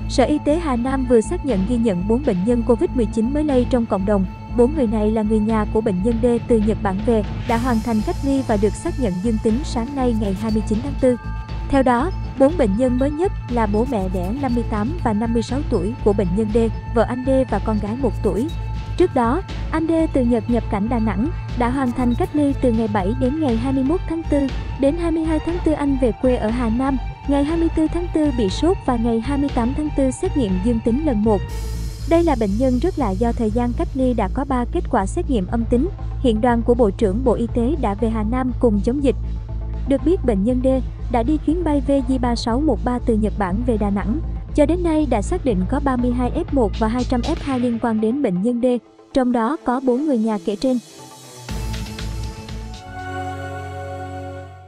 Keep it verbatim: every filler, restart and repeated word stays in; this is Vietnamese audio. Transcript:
Sở Y tế Hà Nam vừa xác nhận ghi nhận bốn bệnh nhân Covid mười chín mới lây trong cộng đồng. Bốn người này là người nhà của bệnh nhân D từ Nhật Bản về, đã hoàn thành cách ly và được xác nhận dương tính sáng nay ngày hai mươi chín tháng tư. Theo đó, bốn bệnh nhân mới nhất là bố mẹ đẻ năm mươi tám và năm mươi sáu tuổi của bệnh nhân D, vợ anh D và con gái một tuổi. Trước đó, anh D từ Nhật nhập cảnh Đà Nẵng, đã hoàn thành cách ly từ ngày bảy đến ngày hai mươi mốt tháng tư. Đến hai mươi hai tháng tư anh về quê ở Hà Nam, ngày hai mươi tư tháng tư bị sốt và ngày hai mươi tám tháng tư xét nghiệm dương tính lần một. Đây là bệnh nhân rất lạ do thời gian cách ly đã có ba kết quả xét nghiệm âm tính. Hiện đoàn của Bộ trưởng Bộ Y tế đã về Hà Nam cùng chống dịch. Được biết bệnh nhân D đã đi chuyến bay V J ba sáu một ba từ Nhật Bản về Đà Nẵng. Cho đến nay đã xác định có ba mươi hai F một và hai trăm F hai liên quan đến bệnh nhân D, trong đó có bốn người nhà kể trên.